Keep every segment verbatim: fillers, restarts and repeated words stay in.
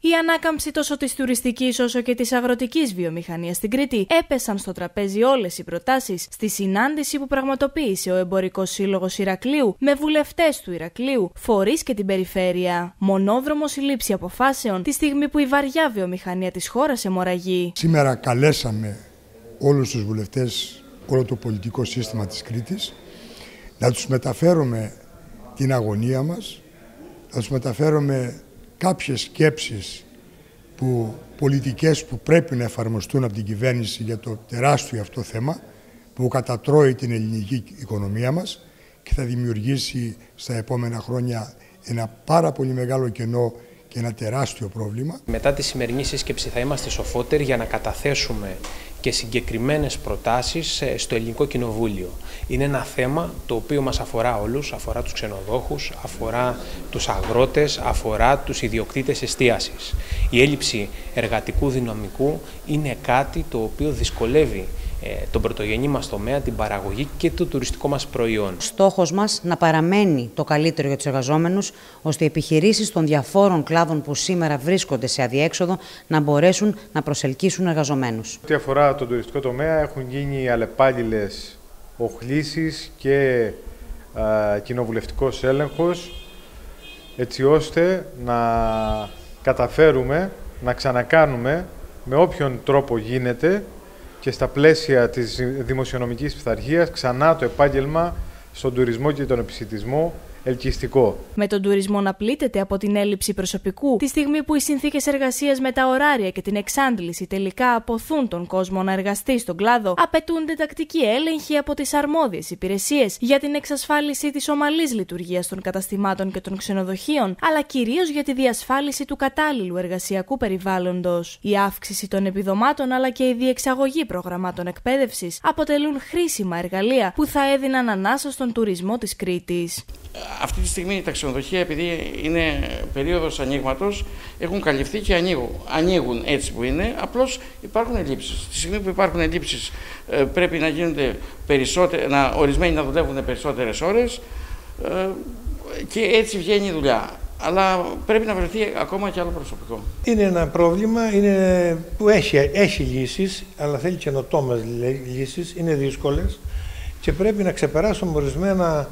Η ανάκαμψη τόσο της τουριστικής όσο και της αγροτικής βιομηχανίας στην Κρήτη έπεσαν στο τραπέζι όλες οι προτάσεις στη συνάντηση που πραγματοποίησε ο Εμπορικός Σύλλογος Ηρακλείου με βουλευτές του Ηρακλείου, φορείς και την περιφέρεια. Μονόδρομος η λήψη αποφάσεων τη στιγμή που η βαριά βιομηχανία της χώρας αιμορραγεί. Σήμερα καλέσαμε όλους τους βουλευτές, όλο το πολιτικό σύστημα της Κρήτης, να τους μεταφέρουμε την αγωνία μας, να τους μεταφέρουμε κάποιες σκέψεις που, πολιτικές που πρέπει να εφαρμοστούν από την κυβέρνηση για το τεράστιο αυτό θέμα που κατατρώει την ελληνική οικονομία μας και θα δημιουργήσει στα επόμενα χρόνια ένα πάρα πολύ μεγάλο κενό και ένα τεράστιο πρόβλημα. Μετά τη σημερινή σύσκεψη θα είμαστε σοφότεροι για να καταθέσουμε και συγκεκριμένες προτάσεις στο Ελληνικό Κοινοβούλιο. Είναι ένα θέμα το οποίο μας αφορά όλους, αφορά τους ξενοδόχους, αφορά τους αγρότες, αφορά τους ιδιοκτήτες εστίασης. Η έλλειψη εργατικού δυναμικού είναι κάτι το οποίο δυσκολεύει τον πρωτογενή μας τομέα, την παραγωγή και το τουριστικό μας προϊόν. Στόχος μας να παραμένει το καλύτερο για τους εργαζόμενους, ώστε οι επιχειρήσεις των διαφόρων κλάδων που σήμερα βρίσκονται σε αδιέξοδο να μπορέσουν να προσελκύσουν εργαζομένους. Ό,τι αφορά τον τουριστικό τομέα έχουν γίνει αλλεπάλληλες οχλήσεις και α, κοινοβουλευτικός έλεγχος, έτσι ώστε να καταφέρουμε να ξανακάνουμε με όποιον τρόπο γίνεται και στα πλαίσια της δημοσιονομικής πειθαρχίας ξανά το επάγγελμα στον τουρισμό και τον επισιτισμό ελκυστικό. Με τον τουρισμό να πλήττεται από την έλλειψη προσωπικού, τη στιγμή που οι συνθήκες εργασίας με τα ωράρια και την εξάντληση τελικά αποθούν τον κόσμο να εργαστεί στον κλάδο, απαιτούνται τακτικοί έλεγχοι από τις αρμόδιες υπηρεσίες για την εξασφάλιση της ομαλής λειτουργίας των καταστημάτων και των ξενοδοχείων, αλλά κυρίως για τη διασφάλιση του κατάλληλου εργασιακού περιβάλλοντος. Η αύξηση των επιδομάτων αλλά και η διεξαγωγή προγραμμάτων εκπαίδευσης αποτελούν χρήσιμα εργαλεία που θα έδιναν ανάσα στον τουρισμό της Κρήτης. Αυτή τη στιγμή τα ξενοδοχεία, επειδή είναι περίοδος ανοίγματος, έχουν καλυφθεί και ανοίγουν, ανοίγουν έτσι που είναι, απλώς υπάρχουν ελλείψεις. Τη στιγμή που υπάρχουν ελλείψεις πρέπει να γίνονται περισσότερες, να, ορισμένοι να δουλεύουν περισσότερες ώρες και έτσι βγαίνει η δουλειά. Αλλά πρέπει να βρεθεί ακόμα και άλλο προσωπικό. Είναι ένα πρόβλημα είναι, που έχει, έχει λύσεις, αλλά θέλει καινοτόμες λύσεις, είναι δύσκολες και πρέπει να ξεπεράσουμε ορισμένα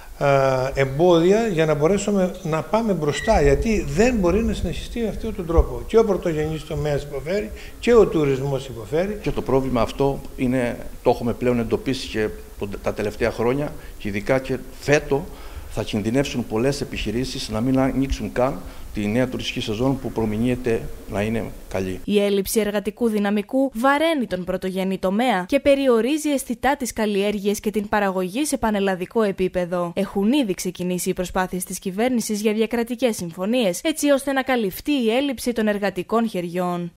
εμπόδια για να μπορέσουμε να πάμε μπροστά, γιατί δεν μπορεί να συνεχιστεί με αυτόν τον τρόπο. Και ο πρωτογενής τομέας υποφέρει και ο τουρισμός υποφέρει. Και το πρόβλημα αυτό είναι, το έχουμε πλέον εντοπίσει και τα τελευταία χρόνια και ειδικά και φέτο θα κινδυνεύσουν πολλές επιχειρήσεις να μην ανοίξουν καν τη νέα τουριστική σεζόν που προμηνύεται να είναι καλή. Η έλλειψη εργατικού δυναμικού βαραίνει τον πρωτογενή τομέα και περιορίζει αισθητά τις καλλιέργειες και την παραγωγή σε πανελλαδικό επίπεδο. Έχουν ήδη ξεκινήσει οι προσπάθειες της κυβέρνησης για διακρατικές συμφωνίες, έτσι ώστε να καλυφθεί η έλλειψη των εργατικών χεριών.